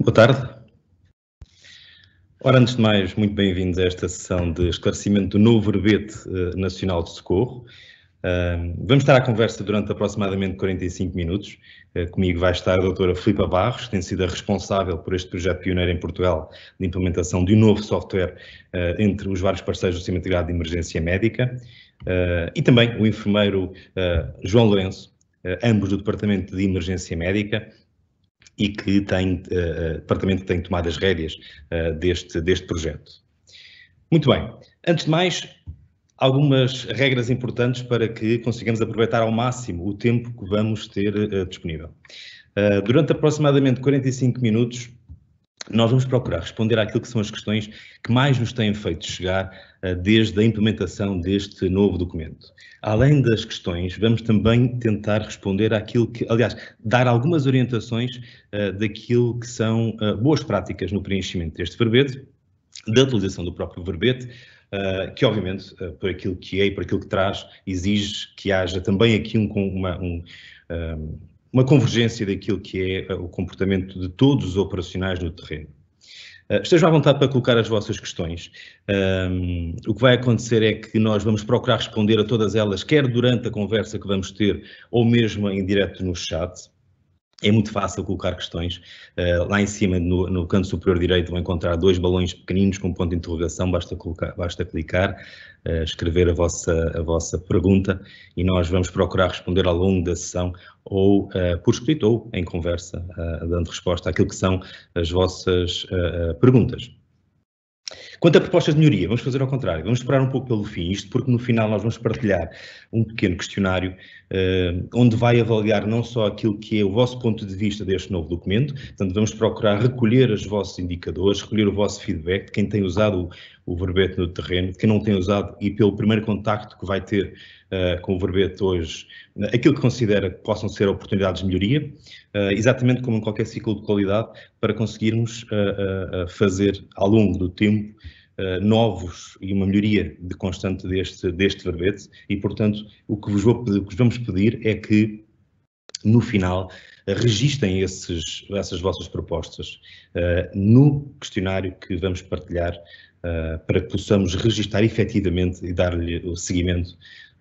Boa tarde. Ora, antes de mais, muito bem-vindos a esta sessão de esclarecimento do novo verbete nacional de socorro. Vamos estar à conversa durante aproximadamente 45 minutos. Comigo vai estar a doutora Filipa Barros, que tem sido a responsável por este projeto pioneiro em Portugal de implementação de um novo software entre os vários parceiros do Sistema Integrado de Emergência Médica, e também o enfermeiro João Lourenço, ambos do Departamento de Emergência Médica, e que departamento que tem tomado as rédeas deste projeto. Muito bem, antes de mais, algumas regras importantes para que consigamos aproveitar ao máximo o tempo que vamos ter disponível. Durante aproximadamente 45 minutos, nós vamos procurar responder àquilo que são as questões que mais nos têm feito chegar desde a implementação deste novo documento. Além das questões, vamos também tentar responder àquilo que, aliás, dar algumas orientações daquilo que são boas práticas no preenchimento deste verbete, da utilização do próprio verbete, que obviamente, por aquilo que é e por aquilo que traz, exige que haja também aqui uma convergência daquilo que é o comportamento de todos os operacionais no terreno. Estejam à vontade para colocar as vossas questões. O que vai acontecer é que nós vamos procurar responder a todas elas, quer durante a conversa que vamos ter, ou mesmo em direto no chat. É muito fácil colocar questões. Lá em cima, no canto superior direito, vão encontrar dois balões pequeninos com ponto de interrogação. Basta clicar, escrever a vossa pergunta e nós vamos procurar responder ao longo da sessão, ou por escrito ou em conversa, dando resposta àquilo que são as vossas perguntas. Quanto a propostas de melhoria, vamos fazer ao contrário, vamos esperar um pouco pelo fim, isto porque no final nós vamos partilhar um pequeno questionário onde vai avaliar não só aquilo que é o vosso ponto de vista deste novo documento, portanto vamos procurar recolher os vossos indicadores, recolher o vosso feedback de quem tem usado o verbete no terreno, de quem não tem usado, e pelo primeiro contacto que vai ter com o verbete hoje, aquilo que considera que possam ser oportunidades de melhoria, exatamente como em qualquer ciclo de qualidade, para conseguirmos fazer ao longo do tempo novos e uma melhoria de constante deste verbete, e portanto o que vos vamos pedir é que no final registem essas vossas propostas no questionário que vamos partilhar, para que possamos registar efetivamente e dar-lhe o seguimento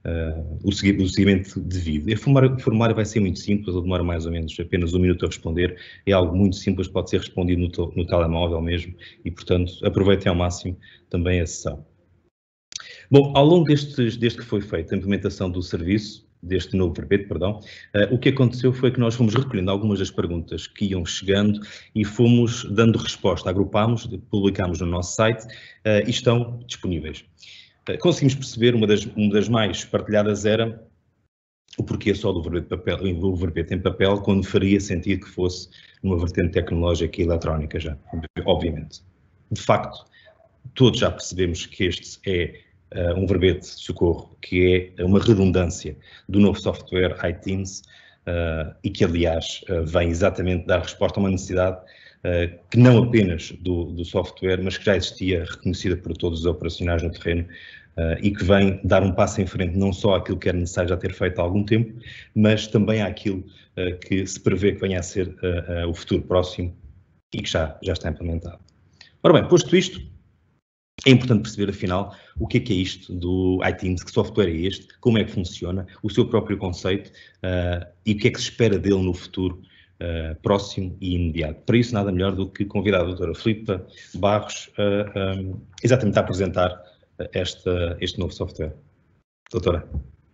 devido. O formulário vai ser muito simples, ele demora mais ou menos apenas 1 minuto a responder, é algo muito simples, pode ser respondido no telemóvel mesmo, e portanto aproveitem ao máximo também a sessão. Bom, ao longo desde que foi feita a implementação do serviço, deste novo verbete, o que aconteceu foi que nós fomos recolhendo algumas das perguntas que iam chegando e fomos dando resposta, agrupámos, publicámos no nosso site e estão disponíveis. Conseguimos perceber, uma das mais partilhadas era o porquê só do verbete em papel, quando faria sentido que fosse numa vertente tecnológica e eletrónica já, obviamente. De facto, todos já percebemos que este é um verbete de socorro, que é uma redundância do novo software iTeams, e que, aliás, vem exatamente dar resposta a uma necessidade que não apenas do software, mas que já existia, reconhecida por todos os operacionais no terreno, e que vem dar um passo em frente não só àquilo que era necessário já ter feito há algum tempo, mas também àquilo que se prevê que venha a ser o futuro próximo e que já está implementado. Ora bem, posto isto, é importante perceber, afinal, o que é isto do iTeams, que software é este, como é que funciona, o seu próprio conceito e o que é que se espera dele no futuro próximo e imediato. Para isso, nada melhor do que convidar a doutora Filipa Barros exatamente a apresentar este novo software. Doutora.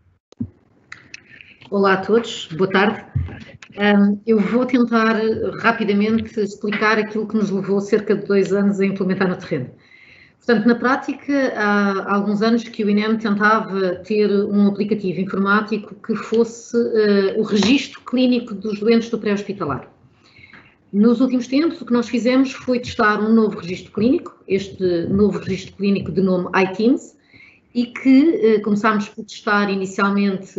Olá a todos, boa tarde. Eu vou tentar rapidamente explicar aquilo que nos levou cerca de 2 anos a implementar no terreno. Portanto, na prática, há alguns anos que o INEM tentava ter um aplicativo informático que fosse o registro clínico dos doentes do pré-hospitalar. Nos últimos tempos, o que nós fizemos foi testar um novo registro clínico, este novo registro clínico de nome iTeams, e que começámos por testar inicialmente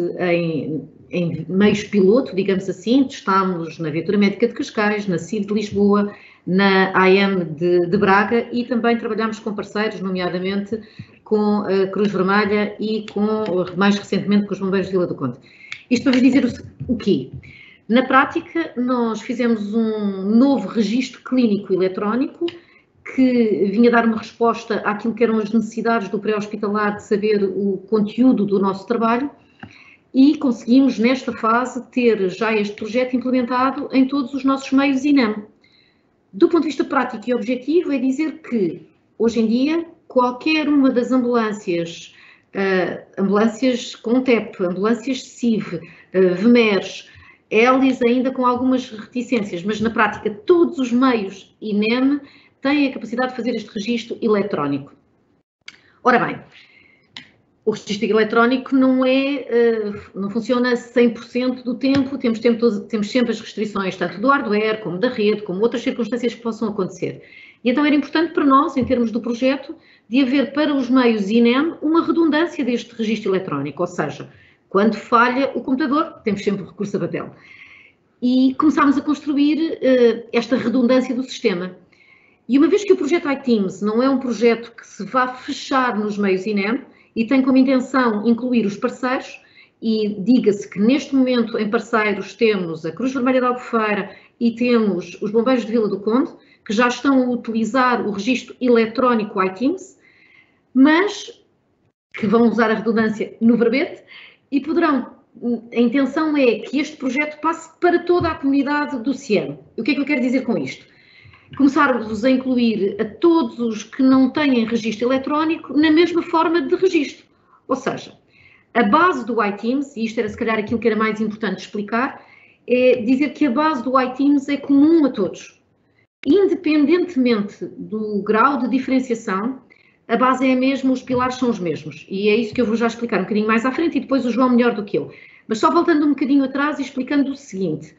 em meios piloto, digamos assim. Testámos na Viatura Médica de Cascais, na CIV de Lisboa, na AM de Braga, e também trabalhámos com parceiros, nomeadamente com a Cruz Vermelha e mais recentemente com os Bombeiros de Vila do Conde. Isto para vos dizer o quê? Na prática, nós fizemos um novo registro clínico eletrónico que vinha dar uma resposta àquilo que eram as necessidades do pré-hospitalar de saber o conteúdo do nosso trabalho e conseguimos, nesta fase, ter já este projeto implementado em todos os nossos meios INEM. Do ponto de vista prático e objetivo, é dizer que, hoje em dia, qualquer uma das ambulâncias, ambulâncias com TEP, ambulâncias CIV, VMERS, ELIS ainda com algumas reticências, mas na prática todos os meios INEM têm a capacidade de fazer este registro eletrónico. Ora bem, o registro eletrónico não funciona 100% do tempo, temos sempre as restrições, tanto do hardware, como da rede, como outras circunstâncias que possam acontecer. E então era importante para nós, em termos do projeto, de haver para os meios INEM uma redundância deste registro eletrónico, ou seja, quando falha o computador, temos sempre o recurso a papel. E começámos a construir esta redundância do sistema. E uma vez que o projeto iTeams não é um projeto que se vá fechar nos meios INEM e tem como intenção incluir os parceiros, e diga-se que neste momento em parceiros temos a Cruz Vermelha de Albufeira e temos os Bombeiros de Vila do Conde, que já estão a utilizar o registro eletrónico iTeams, mas que vão usar a redundância no verbete e poderão. A intenção é que este projeto passe para toda a comunidade do CIEM. O que é que eu quero dizer com isto? Começar-vos a incluir a todos os que não têm registro eletrónico na mesma forma de registro. Ou seja, a base do iTeams, e isto era se calhar aquilo que era mais importante explicar, é dizer que a base do iTeams é comum a todos. Independentemente do grau de diferenciação, a base é a mesma, os pilares são os mesmos. E é isso que eu vou já explicar um bocadinho mais à frente e depois o João melhor do que eu. Mas só voltando um bocadinho atrás e explicando o seguinte.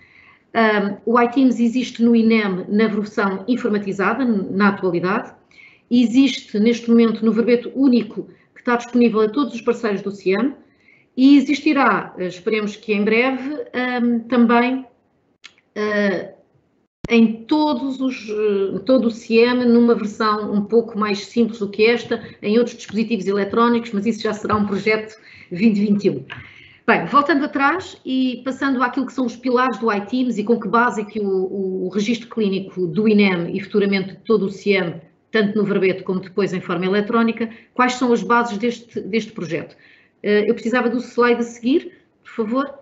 O iTeams existe no INEM na versão informatizada, na atualidade. Existe neste momento no verbete único que está disponível a todos os parceiros do CIEM. E existirá, esperemos que em breve, também em todo o CIEM, numa versão um pouco mais simples do que esta, em outros dispositivos eletrónicos, mas isso já será um projeto 2021. Bem, voltando atrás e passando àquilo que são os pilares do iTeams e com que base é que o registro clínico do INEM e futuramente todo o CIEM, tanto no verbete como depois em forma eletrónica, quais são as bases deste projeto? Eu precisava do slide a seguir, por favor.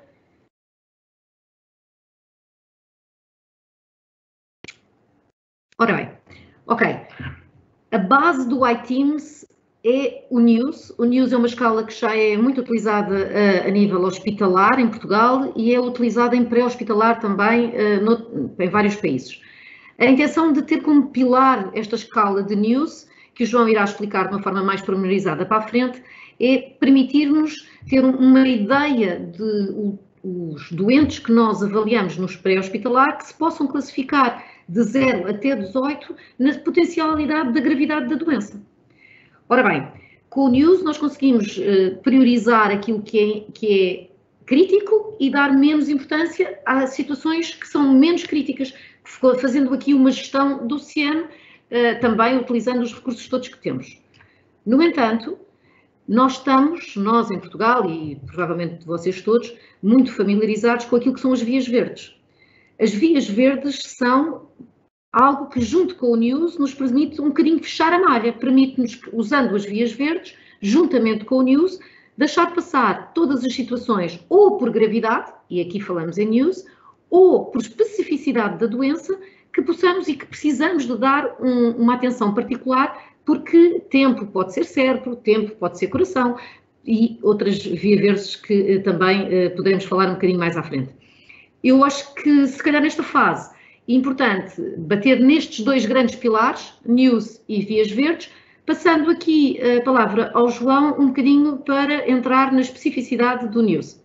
Ora bem, ok. A base do iTeams é o NEWS. O NEWS é uma escala que já é muito utilizada a nível hospitalar em Portugal e é utilizada em pré-hospitalar também em vários países. A intenção de ter como pilar esta escala de NEWS, que o João irá explicar de uma forma mais pormenorizada para a frente, é permitir-nos ter uma ideia de os doentes que nós avaliamos nos pré-hospitalar que se possam classificar de 0 até 18 na potencialidade da gravidade da doença. Ora bem, com o NEWS nós conseguimos priorizar aquilo que é crítico e dar menos importância a situações que são menos críticas, fazendo aqui uma gestão do CIEM, também utilizando os recursos todos que temos. No entanto, nós em Portugal, e provavelmente vocês todos, muito familiarizados com aquilo que são as vias verdes. As vias verdes são algo que, junto com o NEWS, nos permite um bocadinho fechar a malha, permite-nos, usando as vias verdes, juntamente com o NEWS, deixar passar todas as situações ou por gravidade, e aqui falamos em NEWS, ou por especificidade da doença, que possamos e que precisamos de dar uma atenção particular, porque tempo pode ser cérebro, tempo pode ser coração e outras vias verdes que também poderemos falar um bocadinho mais à frente. Eu acho que, se calhar nesta fase, é importante bater nestes dois grandes pilares, NEWS e vias verdes, passando aqui a palavra ao João um bocadinho para entrar na especificidade do NEWS.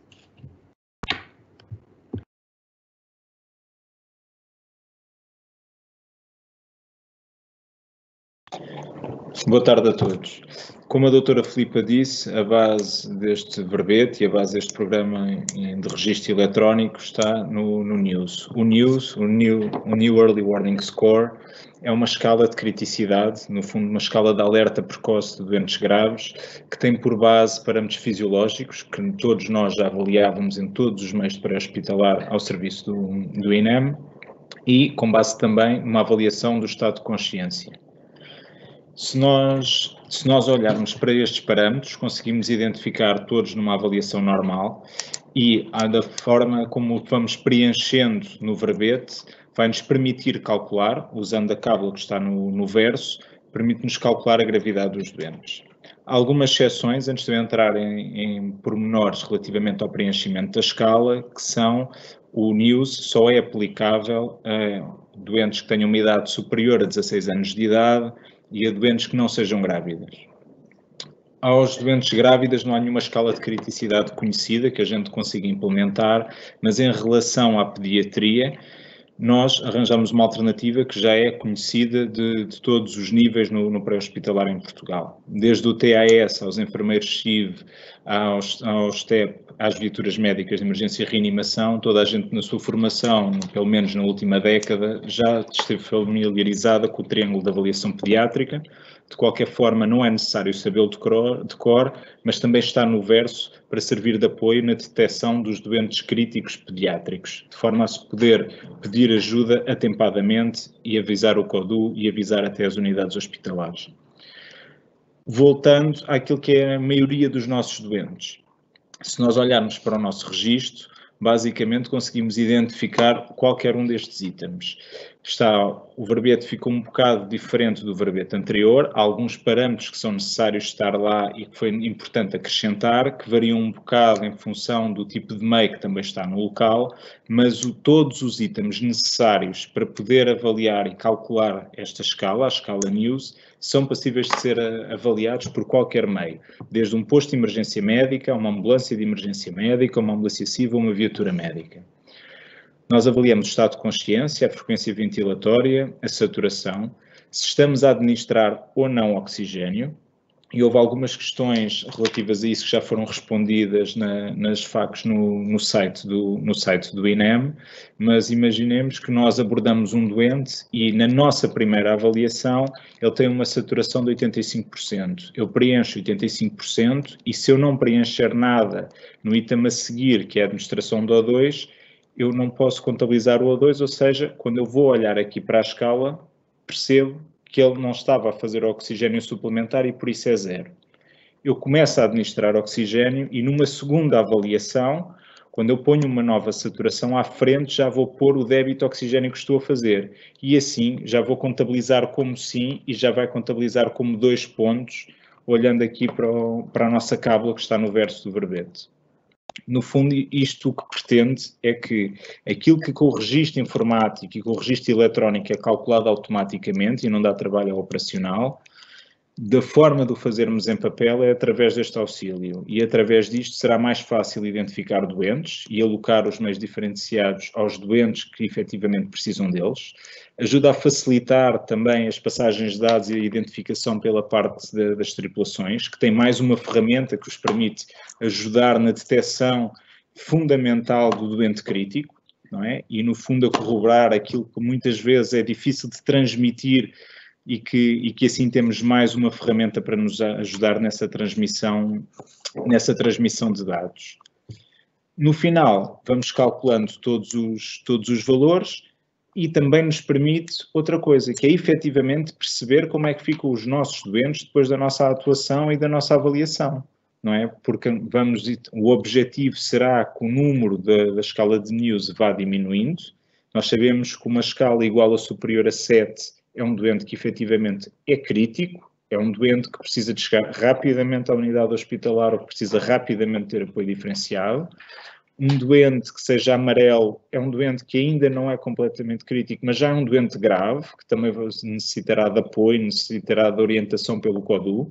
Boa tarde a todos. Como a doutora Filipa disse, a base deste verbete e a base deste programa de registro eletrónico está no NEWS. O NEWS, o New Early Warning Score, é uma escala de criticidade, no fundo uma escala de alerta precoce de doentes graves, que tem por base parâmetros fisiológicos, que todos nós já avaliávamos em todos os meios de pré-hospitalar ao serviço do INEM, e com base também numa avaliação do estado de consciência. Se nós olharmos para estes parâmetros, conseguimos identificar todos numa avaliação normal e da forma como vamos preenchendo no verbete, vai-nos permitir calcular, usando a cábula que está no verso, permite-nos calcular a gravidade dos doentes. Há algumas exceções, antes de eu entrar em pormenores relativamente ao preenchimento da escala, que são o NEWS só é aplicável a doentes que tenham uma idade superior a 16 anos de idade, e a doentes que não sejam grávidas. Aos doentes grávidas não há nenhuma escala de criticidade conhecida que a gente consiga implementar, mas em relação à pediatria, nós arranjamos uma alternativa que já é conhecida de todos os níveis no pré-hospitalar em Portugal. Desde o TAS aos enfermeiros CIV, aos TEP, às viaturas médicas de emergência e reanimação, toda a gente na sua formação, pelo menos na última década, já esteve familiarizada com o triângulo de avaliação pediátrica. De qualquer forma, não é necessário sabê-lo de cor, mas também está no verso para servir de apoio na detecção dos doentes críticos pediátricos, de forma a se poder pedir ajuda atempadamente e avisar o CODU e avisar até as unidades hospitalares. Voltando àquilo que é a maioria dos nossos doentes. Se nós olharmos para o nosso registro, basicamente conseguimos identificar qualquer um destes itens. O verbete ficou um bocado diferente do verbete anterior, há alguns parâmetros que são necessários estar lá e que foi importante acrescentar, que variam um bocado em função do tipo de meio que também está no local, mas todos os itens necessários para poder avaliar e calcular esta escala, a escala NEWS, são passíveis de ser avaliados por qualquer meio, desde um posto de emergência médica, uma ambulância de emergência médica, uma ambulância civil, uma viatura médica. Nós avaliamos o estado de consciência, a frequência ventilatória, a saturação, se estamos a administrar ou não oxigênio, e houve algumas questões relativas a isso que já foram respondidas nas FAQs no site do INEM, mas imaginemos que nós abordamos um doente e na nossa primeira avaliação ele tem uma saturação de 85%. Eu preencho 85% e se eu não preencher nada no item a seguir, que é a administração do O2, eu não posso contabilizar o O2, ou seja, quando eu vou olhar aqui para a escala, percebo que ele não estava a fazer oxigênio suplementar e por isso é 0. Eu começo a administrar oxigênio e numa segunda avaliação, quando eu ponho uma nova saturação à frente, já vou pôr o débito de oxigênio que estou a fazer. E assim já vou contabilizar como sim e já vai contabilizar como 2 pontos, olhando aqui para a nossa cábula que está no verso do verbete. No fundo, isto o que pretende é que aquilo que com o registro informático e com o registro eletrónico é calculado automaticamente e não dá trabalho ao operacional, da forma de o fazermos em papel é através deste auxílio e através disto será mais fácil identificar doentes e alocar os meios diferenciados aos doentes que efetivamente precisam deles. Ajuda a facilitar também as passagens de dados e a identificação pela parte das tripulações, que tem mais uma ferramenta que os permite ajudar na detecção fundamental do doente crítico, não é? E no fundo a corroborar aquilo que muitas vezes é difícil de transmitir e que assim temos mais uma ferramenta para nos ajudar nessa transmissão de dados. No final, vamos calculando todos os valores e também nos permite outra coisa, que é efetivamente perceber como é que ficam os nossos doentes depois da nossa atuação e da nossa avaliação, não é? Porque o objetivo será que o número da escala de NEWS vá diminuindo. Nós sabemos que uma escala igual ou superior a 7 é um doente que efetivamente é crítico, é um doente que precisa de chegar rapidamente à unidade hospitalar ou que precisa rapidamente ter apoio diferenciado. Um doente que seja amarelo é um doente que ainda não é completamente crítico, mas já é um doente grave, que também necessitará de apoio, necessitará de orientação pelo CODU.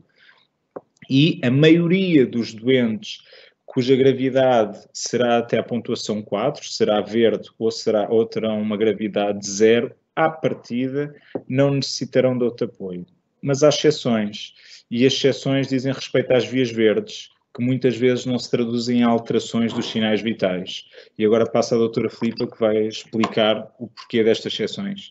E a maioria dos doentes cuja gravidade será até a pontuação 4, será verde ou terão uma gravidade de 0, à partida não necessitarão de outro apoio. mas há exceções, e as exceções dizem respeito às vias verdes, que muitas vezes não se traduzem em alterações dos sinais vitais. E agora passa a doutora Filipa, que vai explicar o porquê destas exceções.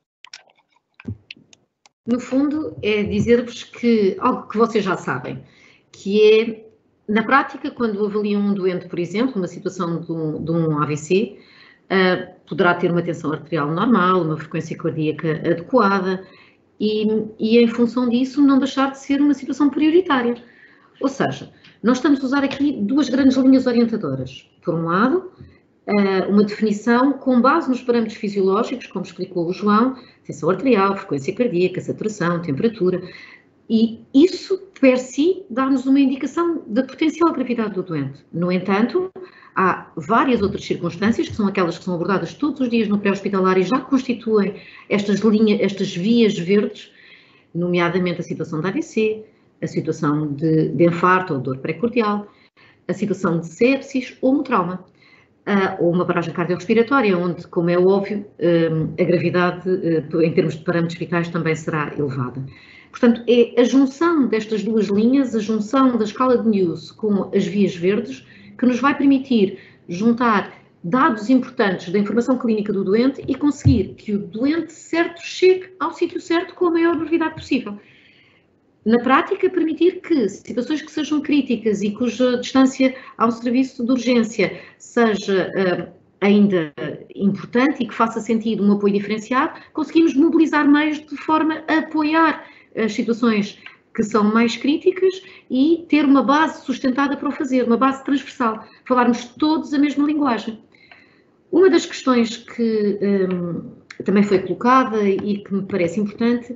No fundo, é dizer-vos que algo que vocês já sabem, que é, na prática, quando avaliam um doente, por exemplo, uma situação de um AVC, poderá ter uma tensão arterial normal, uma frequência cardíaca adequada e em função disso não deixar de ser uma situação prioritária. Ou seja, nós estamos a usar aqui duas grandes linhas orientadoras. Por um lado, uma definição com base nos parâmetros fisiológicos, como explicou o João, tensão arterial, frequência cardíaca, saturação, temperatura, e isso, per si, dá-nos uma indicação da potencial gravidade do doente. No entanto, há várias outras circunstâncias, que são aquelas que são abordadas todos os dias no pré-hospitalar e já constituem estas vias verdes, nomeadamente a situação de AVC, a situação de infarto ou dor pré-cordial, a situação de sepsis ou um trauma, ou uma paragem cardiorrespiratória, onde, como é óbvio, a gravidade, em termos de parâmetros vitais, também será elevada. Portanto, é a junção destas duas linhas, a junção da escala de News com as vias verdes, que nos vai permitir juntar dados importantes da informação clínica do doente e conseguir que o doente certo chegue ao sítio certo com a maior brevidade possível. Na prática, permitir que situações que sejam críticas e cuja distância ao serviço de urgência seja ainda importante e que faça sentido um apoio diferenciado, conseguimos mobilizar meios de forma a apoiar as situações que são mais críticas e ter uma base sustentada para o fazer, uma base transversal, falarmos todos a mesma linguagem. Uma das questões que também foi colocada e que me parece importante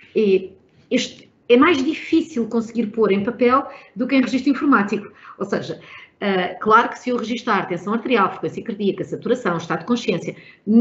é mais difícil conseguir pôr em papel do que em registro informático. Ou seja, claro que se eu registar tensão arterial, frequência cardíaca, saturação, estado de consciência,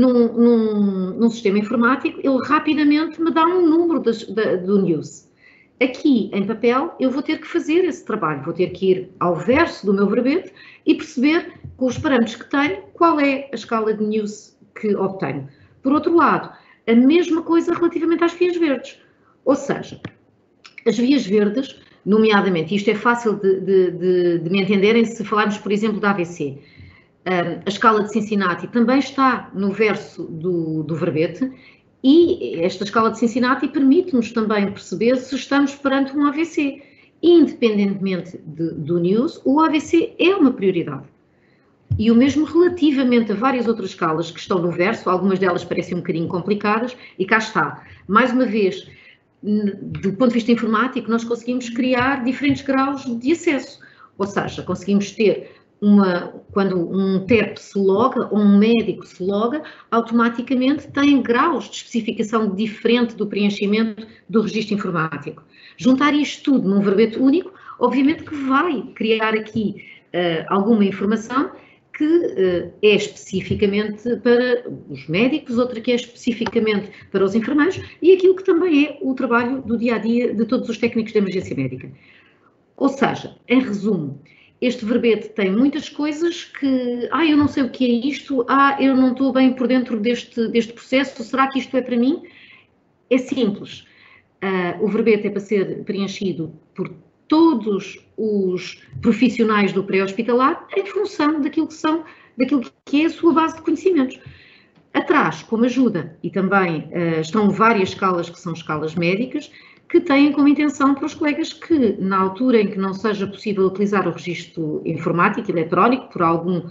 num sistema informático, ele rapidamente me dá um número do News. Aqui, em papel, eu vou ter que fazer esse trabalho, vou ter que ir ao verso do meu verbete e perceber, com os parâmetros que tenho, qual é a escala de News que obtenho. Por outro lado, a mesma coisa relativamente às vias verdes. Ou seja, as vias verdes, nomeadamente, isto é fácil de me entenderem se falarmos, por exemplo, da AVC. A escala de Cincinnati também está no verso do verbete e esta escala de Cincinnati permite-nos também perceber se estamos perante um AVC. Independentemente do News, o AVC é uma prioridade. E o mesmo relativamente a várias outras escalas que estão no verso, algumas delas parecem um bocadinho complicadas, e cá está. Mais uma vez, do ponto de vista informático, nós conseguimos criar diferentes graus de acesso. Ou seja, conseguimos ter quando um TEP se loga ou um médico se loga, automaticamente tem graus de especificação diferente do preenchimento do registro informático. Juntar isto tudo num verbete único, obviamente que vai criar aqui alguma informação que é especificamente para os médicos, outra que é especificamente para os enfermeiros e aquilo que também é o trabalho do dia-a-dia de todos os técnicos de emergência médica. Ou seja, em resumo, este verbete tem muitas coisas que, eu não sei o que é isto, eu não estou bem por dentro deste processo, será que isto é para mim? É simples. O verbete é para ser preenchido por todos os profissionais do pré-hospitalar em função daquilo que é a sua base de conhecimentos. Atrás, como ajuda, e também estão várias escalas que são escalas médicas, que têm como intenção para os colegas que, na altura em que não seja possível utilizar o registro informático, eletrónico, por alguma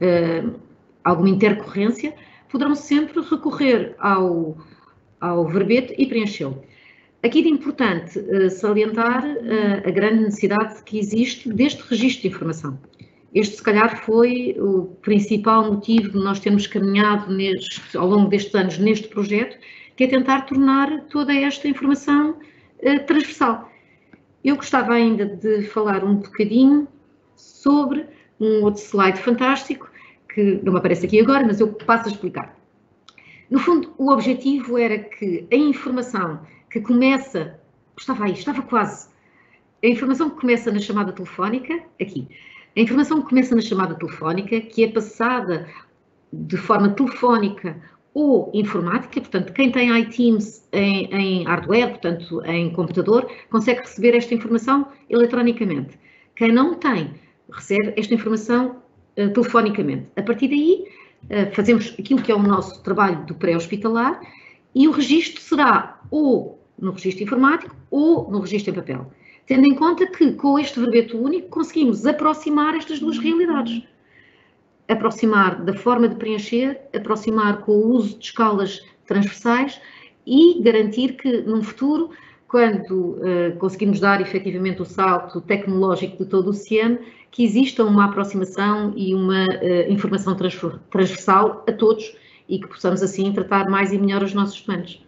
intercorrência, poderão sempre recorrer ao verbete e preenchê-lo. Aqui é importante salientar a grande necessidade que existe deste registro de informação. Este, se calhar, foi o principal motivo de nós termos caminhado ao longo destes anos neste projeto, que é tentar tornar toda esta informação transversal. Eu gostava ainda de falar um bocadinho sobre um outro slide fantástico, que não me aparece aqui agora, mas eu passo a explicar. No fundo, o objetivo era que a informação que começa, estava quase, a informação que começa na chamada telefónica, aqui, a informação que começa na chamada telefónica, que é passada de forma telefónica ou informática, portanto, quem tem iTeams em hardware, portanto, em computador, consegue receber esta informação eletronicamente. Quem não tem, recebe esta informação telefonicamente. A partir daí, fazemos aquilo que é o nosso trabalho do pré-hospitalar e o registro será ou no registro informático ou no registro em papel. Tendo em conta que, com este verbete único, conseguimos aproximar estas duas realidades. Aproximar da forma de preencher, aproximar com o uso de escalas transversais e garantir que, num futuro, quando conseguirmos dar efetivamente o salto tecnológico de todo o CIEM, que exista uma aproximação e uma informação transversal a todos e que possamos assim tratar mais e melhor os nossos estudantes.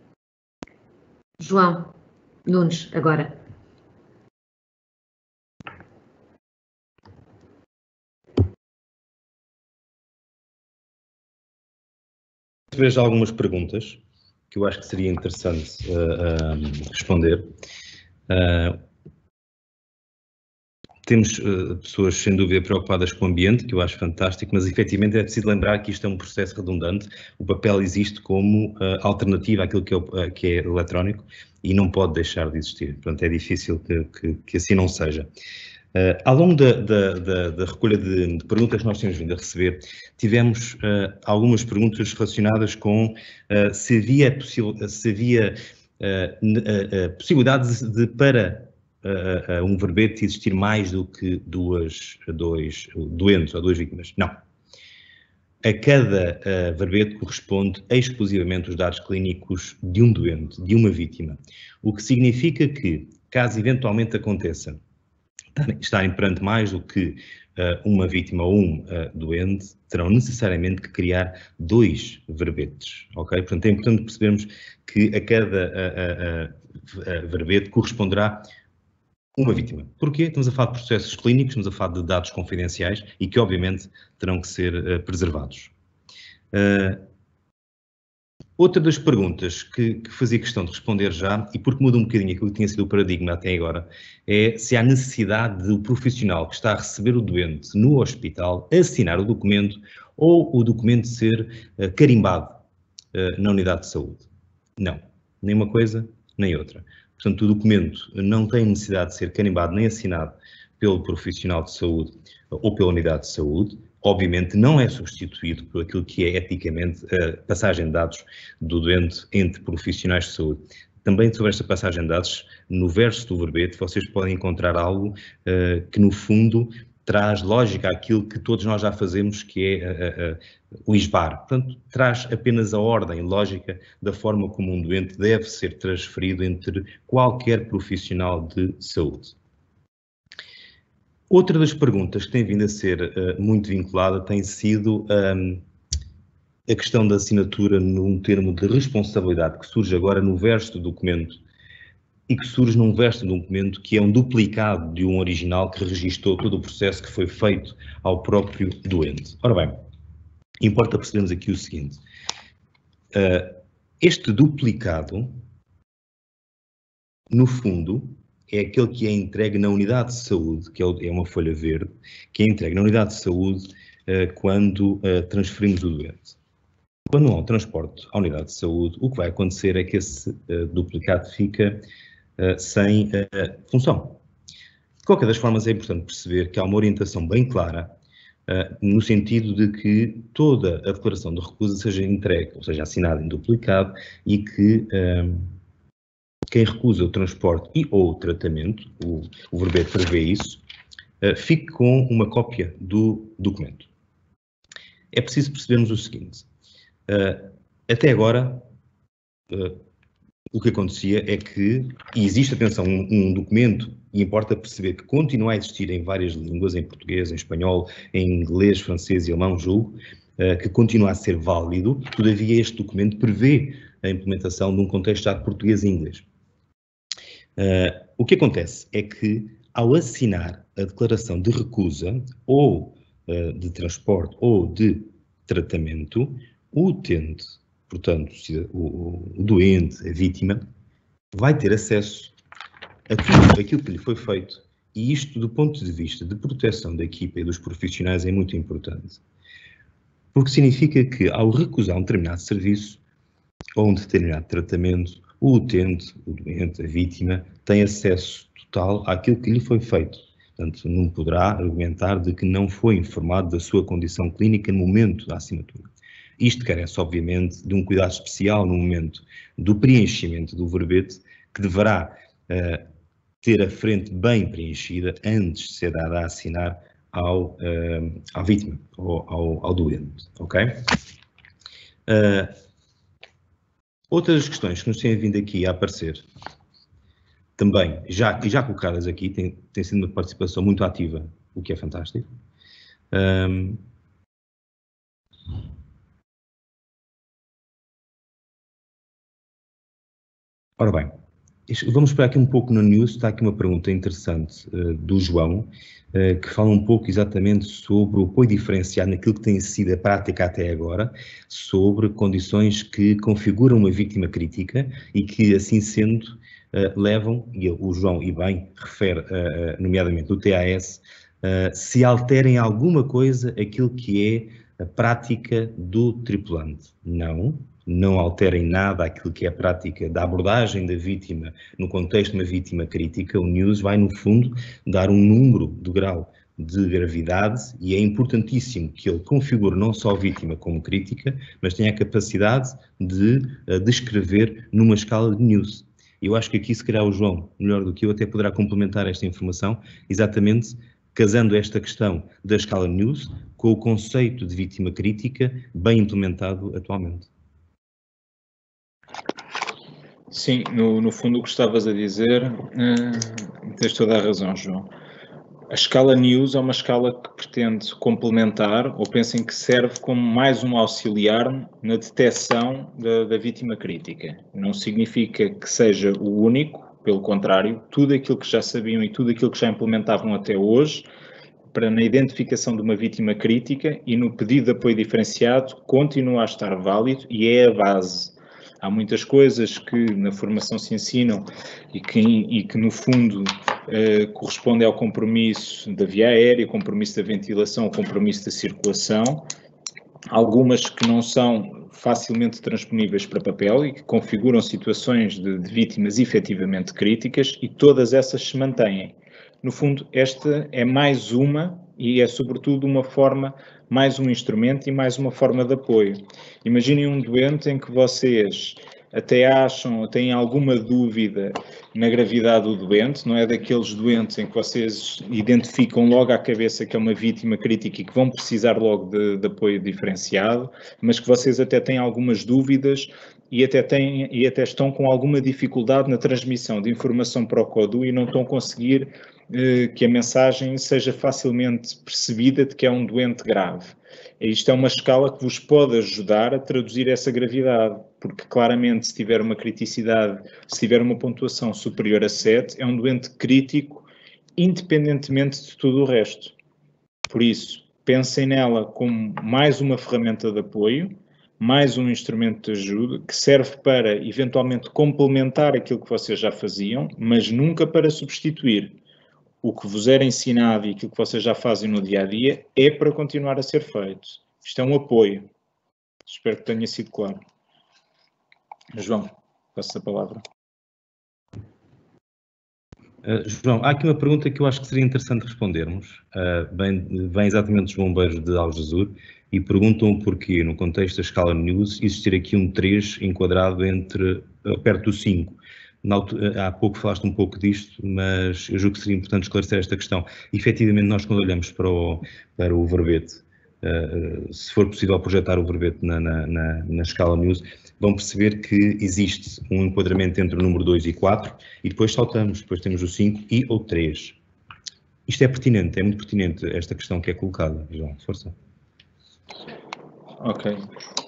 João Nunes, agora. Vejo algumas perguntas que eu acho que seria interessante responder. Temos pessoas, sem dúvida, preocupadas com o ambiente, que eu acho fantástico, mas efetivamente é preciso lembrar que isto é um processo redundante. O papel existe como alternativa àquilo que é eletrónico e não pode deixar de existir. Portanto, é difícil que assim não seja. Ao longo da recolha de perguntas que nós temos vindo a receber, tivemos algumas perguntas relacionadas com se havia possibilidade de para um verbete existir mais do que dois doentes ou duas vítimas. Não. A cada verbete corresponde exclusivamente os dados clínicos de um doente, de uma vítima. O que significa que, caso eventualmente aconteça estarem perante mais do que uma vítima ou um doente, terão necessariamente que criar dois verbetes, ok? Portanto, é importante percebermos que a cada verbete corresponderá uma vítima. Porquê? Estamos a falar de processos clínicos, estamos a falar de dados confidenciais e que, obviamente, terão que ser preservados. Outra das perguntas que fazia questão de responder já, e porque muda um bocadinho aquilo que tinha sido o paradigma até agora, é se há necessidade do profissional que está a receber o doente no hospital assinar o documento ou o documento ser carimbado na unidade de saúde. Não, nem uma coisa nem outra. Portanto, o documento não tem necessidade de ser carimbado nem assinado pelo profissional de saúde ou pela unidade de saúde. Obviamente não é substituído por aquilo que é eticamente a passagem de dados do doente entre profissionais de saúde. Também sobre esta passagem de dados, no verso do verbete, vocês podem encontrar algo que no fundo traz lógica àquilo que todos nós já fazemos, que é o ISBAR. Portanto, traz apenas a ordem lógica da forma como um doente deve ser transferido entre qualquer profissional de saúde. Outra das perguntas que tem vindo a ser muito vinculada tem sido a questão da assinatura num termo de responsabilidade que surge agora no verso do documento e que surge num verso do documento que é um duplicado de um original que registou todo o processo que foi feito ao próprio doente. Ora bem, importa percebermos aqui o seguinte, este duplicado, no fundo, é aquele que é entregue na unidade de saúde, que é uma folha verde, que é entregue na unidade de saúde quando transferimos o doente. Quando não há um transporte à unidade de saúde, o que vai acontecer é que esse duplicado fica sem função. De qualquer das formas, é importante perceber que há uma orientação bem clara no sentido de que toda a declaração de recusa seja entregue, ou seja, assinada em duplicado e que quem recusa o transporte e ou o tratamento, o verbete prevê isso, fique com uma cópia do documento. É preciso percebermos o seguinte, até agora o que acontecia é que, e existe, atenção, um documento, e importa perceber que continua a existir em várias línguas, em português, em espanhol, em inglês, francês e alemão, julgo, que continua a ser válido, todavia este documento prevê a implementação de um contexto já de português e inglês. O que acontece é que, ao assinar a declaração de recusa, ou de transporte, ou de tratamento, o utente, portanto, o doente, a vítima, vai ter acesso a tudo aquilo que lhe foi feito, e isto, do ponto de vista de proteção da equipa e dos profissionais, é muito importante. porque significa que, ao recusar um determinado serviço ou um determinado tratamento, o utente, o doente, a vítima, tem acesso total àquilo que lhe foi feito. Portanto, não poderá argumentar de que não foi informado da sua condição clínica no momento da assinatura. Isto carece, obviamente, de um cuidado especial no momento do preenchimento do verbete, que deverá ter a frente bem preenchida antes de ser dada a assinar à vítima ou ao doente, ok? Outras questões que nos têm vindo aqui a aparecer, também já colocadas aqui, tem sido uma participação muito ativa, o que é fantástico. Ora bem, vamos esperar aqui um pouco no news, está aqui uma pergunta interessante do João, que fala um pouco exatamente sobre o apoio diferenciado naquilo que tem sido a prática até agora, sobre condições que configuram uma vítima crítica e que, assim sendo, levam, e o João e bem refere, nomeadamente o TAS, se alterem alguma coisa aquilo que é a prática do tripulante. Não alterem nada aquilo que é a prática da abordagem da vítima no contexto de uma vítima crítica. O news vai, no fundo, dar um número de grau de gravidade e é importantíssimo que ele configure não só a vítima como crítica, mas tenha a capacidade de descrever numa escala de news. Eu acho que aqui, se calhar, o João, melhor do que eu, até poderá complementar esta informação, exatamente casando esta questão da escala news com o conceito de vítima crítica bem implementado atualmente. Sim, no fundo o que estavas a dizer, tens toda a razão, João. A escala news é uma escala que pretende complementar, ou pensem que serve como mais um auxiliar na detecção da vítima crítica. Não significa que seja o único, pelo contrário, tudo aquilo que já sabiam e tudo aquilo que já implementavam até hoje, para na identificação de uma vítima crítica e no pedido de apoio diferenciado, continua a estar válido e é a base. Há muitas coisas que na formação se ensinam e que no fundo correspondem ao compromisso da via aérea, compromisso da ventilação, compromisso da circulação, algumas que não são facilmente transponíveis para papel e que configuram situações de vítimas efetivamente críticas e todas essas se mantêm. No fundo, esta é mais uma e é sobretudo uma forma, mais um instrumento e mais uma forma de apoio. Imaginem um doente em que vocês até acham, têm alguma dúvida na gravidade do doente, não é daqueles doentes em que vocês identificam logo à cabeça que é uma vítima crítica e que vão precisar logo de apoio diferenciado, mas que vocês até têm algumas dúvidas e até estão com alguma dificuldade na transmissão de informação para o CODU e não estão a conseguir que a mensagem seja facilmente percebida de que é um doente grave. Isto é uma escala que vos pode ajudar a traduzir essa gravidade, porque claramente se tiver uma criticidade, se tiver uma pontuação superior a 7, é um doente crítico, independentemente de tudo o resto. Por isso, pensem nela como mais uma ferramenta de apoio, mais um instrumento de ajuda, que serve para, eventualmente, complementar aquilo que vocês já faziam, mas nunca para substituir. O que vos era ensinado e aquilo que vocês já fazem no dia-a-dia é para continuar a ser feito. Isto é um apoio. Espero que tenha sido claro. João, passo a palavra. João, há aqui uma pergunta que eu acho que seria interessante respondermos. Vem exatamente dos bombeiros de Algesur e perguntam porquê, no contexto da escala news, existir aqui um 3 enquadrado perto do 5. Há pouco falaste um pouco disto, mas eu julgo que seria importante esclarecer esta questão. Efetivamente, nós quando olhamos para o verbete, se for possível projetar o verbete na escala news, vão perceber que existe um enquadramento entre o número 2 e 4 e depois saltamos, depois temos o 5 e o 3. Isto é pertinente, é muito pertinente esta questão que é colocada. João, força. Ok.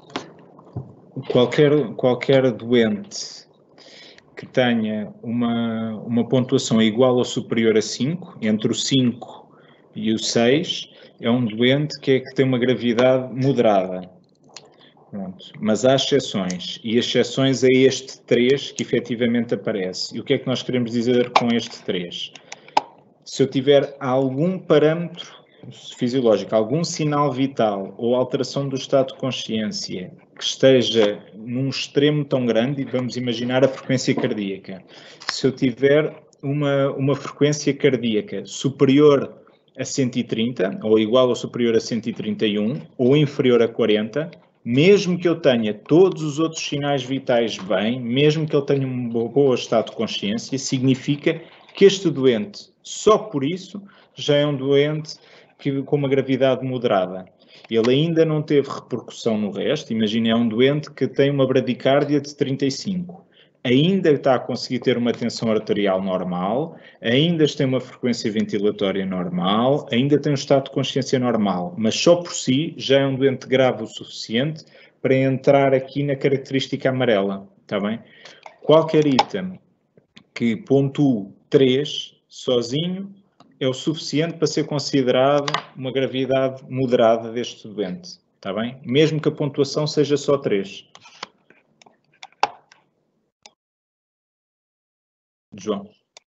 Qualquer doente que tenha uma pontuação igual ou superior a 5, entre o 5 e o 6, é um doente que tem uma gravidade moderada. Pronto. Mas há exceções, e exceções a este 3 que efetivamente aparece. E o que é que nós queremos dizer com este 3? Se eu tiver algum parâmetro fisiológico, algum sinal vital ou alteração do estado de consciência que esteja num extremo tão grande, e vamos imaginar a frequência cardíaca. Se eu tiver uma frequência cardíaca superior a 130, ou igual ou superior a 131, ou inferior a 40, mesmo que eu tenha todos os outros sinais vitais bem, mesmo que ele tenha um bom estado de consciência, significa que este doente, só por isso, já é um doente com uma gravidade moderada. Ele ainda não teve repercussão no resto. Imagine, é um doente que tem uma bradicárdia de 35. Ainda está a conseguir ter uma tensão arterial normal, ainda tem uma frequência ventilatória normal, ainda tem um estado de consciência normal, mas só por si já é um doente grave o suficiente para entrar aqui na característica amarela, está bem? Qualquer item que pontue 3 sozinho é o suficiente para ser considerado uma gravidade moderada deste doente, está bem? Mesmo que a pontuação seja só 3. João.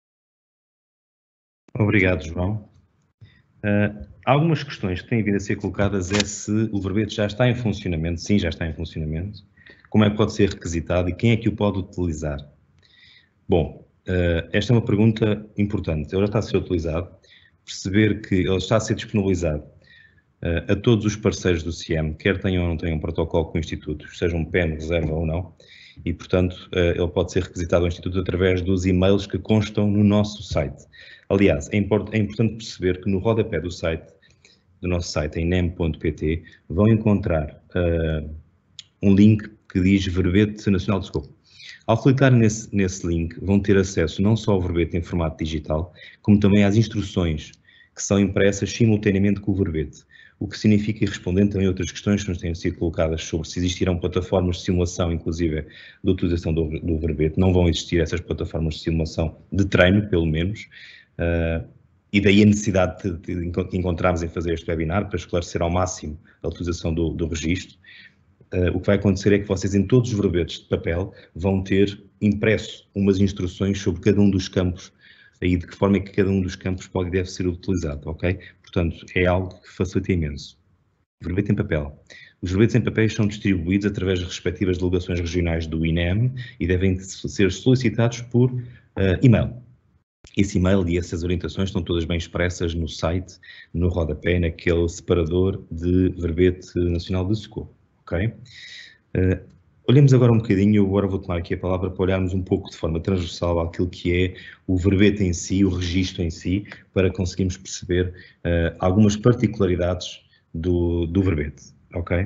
Obrigado, João. Algumas questões que têm vindo a ser colocadas é se o verbete já está em funcionamento. Sim, já está em funcionamento. Como é que pode ser requisitado e quem é que o pode utilizar? Bom, esta é uma pergunta importante. Ele já está a ser utilizado. Perceber que ele está a ser disponibilizado a todos os parceiros do CIEM, quer tenham ou não tenham um protocolo com o Instituto, sejam PEN, reserva ou não, e, portanto, ele pode ser requisitado ao Instituto através dos e-mails que constam no nosso site. Aliás, é importante perceber que no rodapé do nosso site, em nem.pt, vão encontrar um link que diz Verbete Nacional de Socorro. Ao clicar nesse link, vão ter acesso não só ao verbete em formato digital, como também às instruções que são impressas simultaneamente com o verbete. O que significa, e respondendo também a outras questões que nos têm sido colocadas sobre se existirão plataformas de simulação, inclusive, de utilização do verbete, não vão existir essas plataformas de simulação de treino, pelo menos, e daí a necessidade de encontrarmos em fazer este webinar para esclarecer ao máximo a utilização do registro. O que vai acontecer é que vocês, em todos os verbetes de papel, vão ter impresso umas instruções sobre cada um dos campos, aí de que forma é que cada um dos campos pode e deve ser utilizado, ok? Portanto, é algo que facilita imenso. Verbete em papel. Os verbetes em papel são distribuídos através das respectivas delegações regionais do INEM e devem ser solicitados por e-mail. Esse e-mail e essas orientações estão todas bem expressas no site, no rodapé, naquele separador de verbete nacional de socorro. Okay? Olhemos agora um bocadinho, eu agora vou tomar aqui a palavra para olharmos um pouco de forma transversal àquilo que é o verbete em si, o registro em si, para conseguirmos perceber algumas particularidades do verbete. Okay?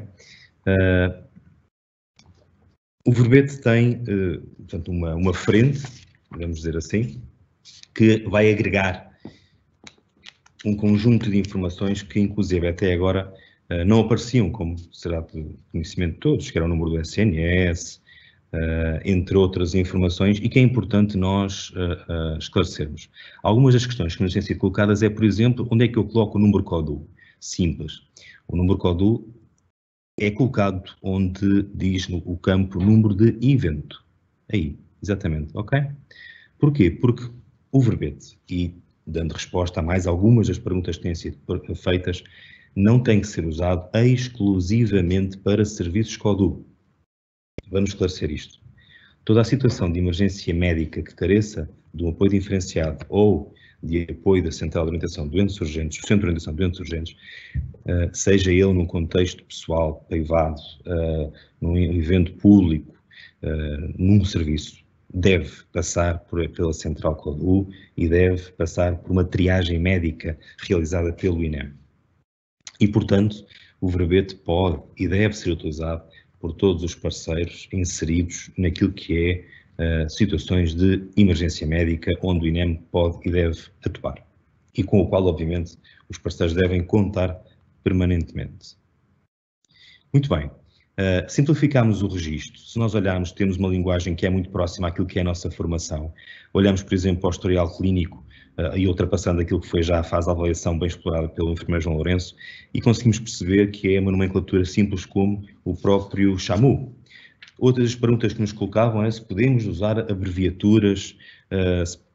O verbete tem, portanto, uma frente, vamos dizer assim, que vai agregar um conjunto de informações que, inclusive, até agora não apareciam, como será de conhecimento de todos, que era o número do SNS, entre outras informações, e que é importante nós esclarecermos. Algumas das questões que nos têm sido colocadas é, por exemplo, onde é que eu coloco o número CODU? Simples. O número CODU é colocado onde diz o campo número de evento. Aí, exatamente, ok? Porquê? Porque o verbete, e dando resposta a mais algumas das perguntas que têm sido feitas, não tem que ser usado exclusivamente para serviços CODU. Vamos esclarecer isto. Toda a situação de emergência médica que careça de um apoio diferenciado ou de apoio da Central de Orientação de Doentes Urgentes, o Centro de Orientação de Doentes Urgentes, seja ele num contexto pessoal, privado, num evento público, num serviço, deve passar pela Central CODU e deve passar por uma triagem médica realizada pelo INEM. E, portanto, o verbete pode e deve ser utilizado por todos os parceiros inseridos naquilo que é situações de emergência médica, onde o INEM pode e deve atuar, e com o qual, obviamente, os parceiros devem contar permanentemente. Muito bem. Simplificamos o registro. Se nós olharmos, temos uma linguagem que é muito próxima àquilo que é a nossa formação. Olhamos, por exemplo, para o historial clínico e ultrapassando aquilo que foi já a fase de avaliação bem explorada pelo enfermeiro João Lourenço, e conseguimos perceber que é uma nomenclatura simples como o próprio SHAMU. Outras perguntas que nos colocavam é se podemos usar abreviaturas,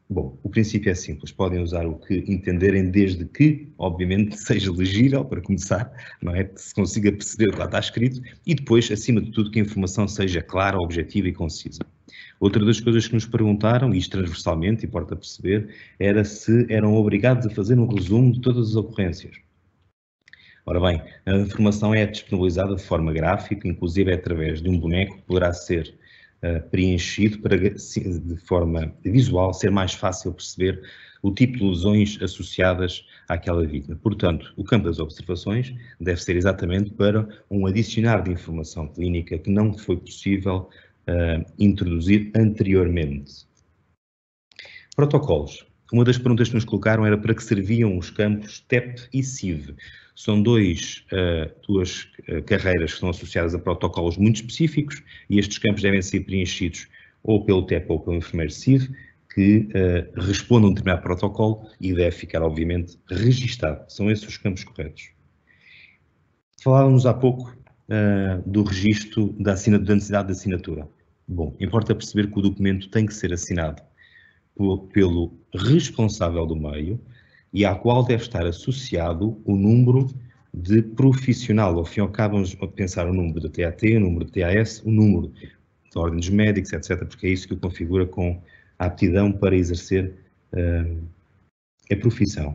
Bom, o princípio é simples, podem usar o que entenderem desde que, obviamente, seja legível, para começar, não é? Que se consiga perceber o que lá está escrito e depois, acima de tudo, que a informação seja clara, objetiva e concisa. Outra das coisas que nos perguntaram, e isto transversalmente, importa perceber, era se eram obrigados a fazer um resumo de todas as ocorrências. Ora bem, a informação é disponibilizada de forma gráfica, inclusive através de um boneco que poderá ser preenchido para, de forma visual, ser mais fácil perceber o tipo de lesões associadas àquela vítima. Portanto, o campo das observações deve ser exatamente para um adicionar de informação clínica que não foi possível introduzir anteriormente. Protocolos. Uma das perguntas que nos colocaram era para que serviam os campos TEP e CIV. São duas carreiras que estão associadas a protocolos muito específicos e estes campos devem ser preenchidos ou pelo TEP ou pelo enfermeiro CIV, que respondam a um determinado protocolo e deve ficar, obviamente, registado. São esses os campos corretos. Falávamos há pouco do registro da necessidade de assinatura. Bom, importa perceber que o documento tem que ser assinado pelo responsável do meio e à qual deve estar associado o número de profissional. Ao fim e ao cabo, vamos pensar o número da TAT, o número de TAS, o número de ordem dos médicos, etc., porque é isso que o configura com a aptidão para exercer a profissão.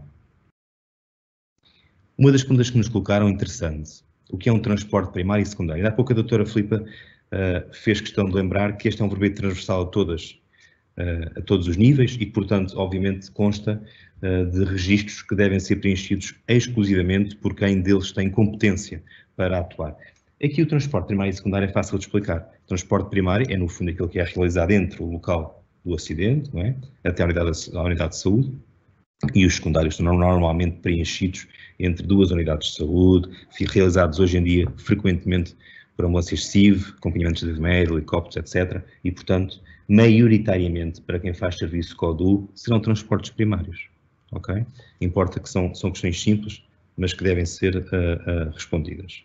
Uma das perguntas que nos colocaram, interessante, o que é um transporte primário e secundário? Há pouco a doutora Filipa fez questão de lembrar que este é um verbete transversal a todos os níveis e que, portanto, obviamente consta de registros que devem ser preenchidos exclusivamente por quem deles tem competência para atuar. Aqui o transporte primário e secundário é fácil de explicar. O transporte primário é, no fundo, aquilo que é realizado entre o local do acidente, não é? Até a unidade de saúde, e os secundários são normalmente preenchidos entre duas unidades de saúde, realizados hoje em dia frequentemente por ambulâncias CIV, acompanhamentos de enfermeiro, helicópteros, etc. E, portanto, maioritariamente, para quem faz serviço CODU, serão transportes primários. Ok? Importa que são questões simples, mas que devem ser respondidas.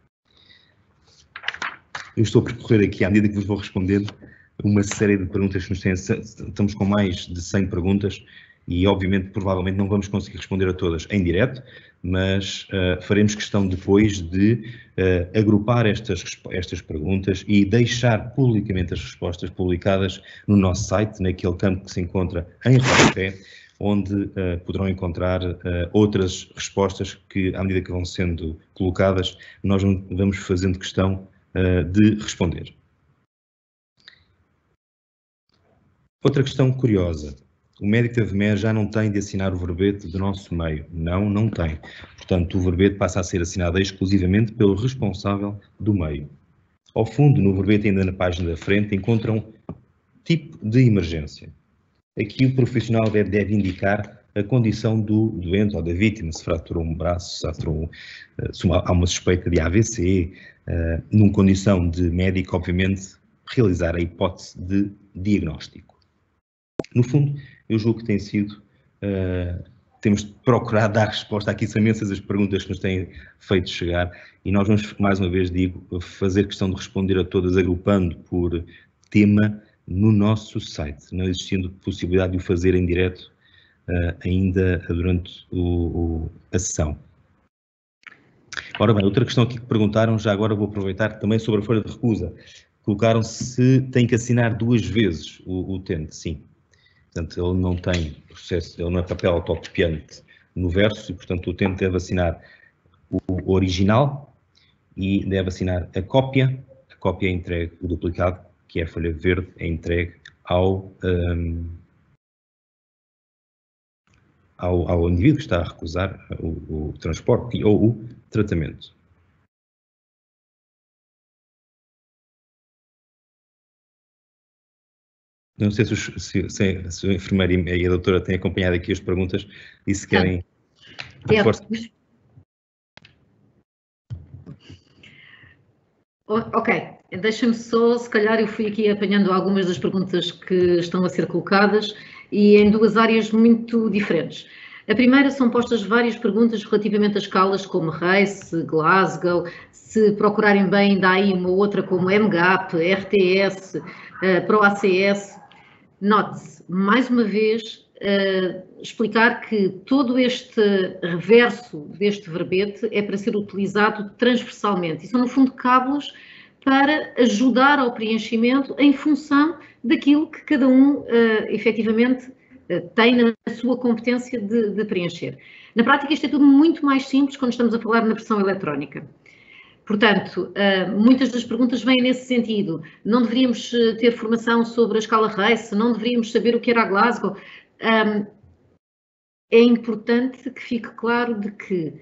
Eu estou a percorrer aqui, à medida que vos vou respondendo, uma série de perguntas que nos têm. Estamos com mais de 100 perguntas e, obviamente, provavelmente não vamos conseguir responder a todas em direto, mas faremos questão depois de agrupar estas perguntas e deixar publicamente as respostas publicadas no nosso site, naquele campo que se encontra em rodapé, onde poderão encontrar outras respostas que, à medida que vão sendo colocadas, nós vamos fazendo questão de responder. Outra questão curiosa. O médico da VMER já não tem de assinar o verbete do nosso meio. Não tem. Portanto, o verbete passa a ser assinado exclusivamente pelo responsável do meio. Ao fundo, no verbete, ainda na página da frente, encontram tipo de emergência. Aqui o profissional deve indicar a condição do doente ou da vítima, se fraturou um braço, se há uma suspeita de AVC, numa condição de médico, obviamente, realizar a hipótese de diagnóstico. No fundo, eu julgo que tem sido, temos procurado dar resposta aqui, são imensas as perguntas que nos têm feito chegar e nós vamos, mais uma vez digo, fazer questão de responder a todas, agrupando por tema no nosso site, não existindo possibilidade de o fazer em direto ainda durante a sessão. Ora bem, outra questão aqui que perguntaram, já agora vou aproveitar também sobre a folha de recusa. Colocaram se tem que assinar 2 vezes o utente, sim. Portanto, ele não tem processo, ele não é papel autocopiante no verso e, portanto, o utente deve assinar o original e deve assinar a cópia é entregue, o duplicado, que é a folha verde, é entregue ao indivíduo que está a recusar o transporte ou o tratamento. Não sei se a enfermeira e a doutora têm acompanhado aqui as perguntas e se querem... Ok, deixa-me só, se calhar eu fui aqui apanhando algumas das perguntas que estão a ser colocadas e em 2 áreas muito diferentes. A primeira são postas várias perguntas relativamente a escalas como RACE, Glasgow, se procurarem bem dá aí uma outra como MGAP, RTS, ProACS. Note-se, mais uma vez, explicar que todo este reverso deste verbete é para ser utilizado transversalmente. E são, no fundo, cábulas para ajudar ao preenchimento em função daquilo que cada um, efetivamente, tem na sua competência de preencher. Na prática, isto é tudo muito mais simples quando estamos a falar na versão eletrónica. Portanto, muitas das perguntas vêm nesse sentido. Não deveríamos ter formação sobre a escala RACE, não deveríamos saber o que era a Glasgow. É importante que fique claro de que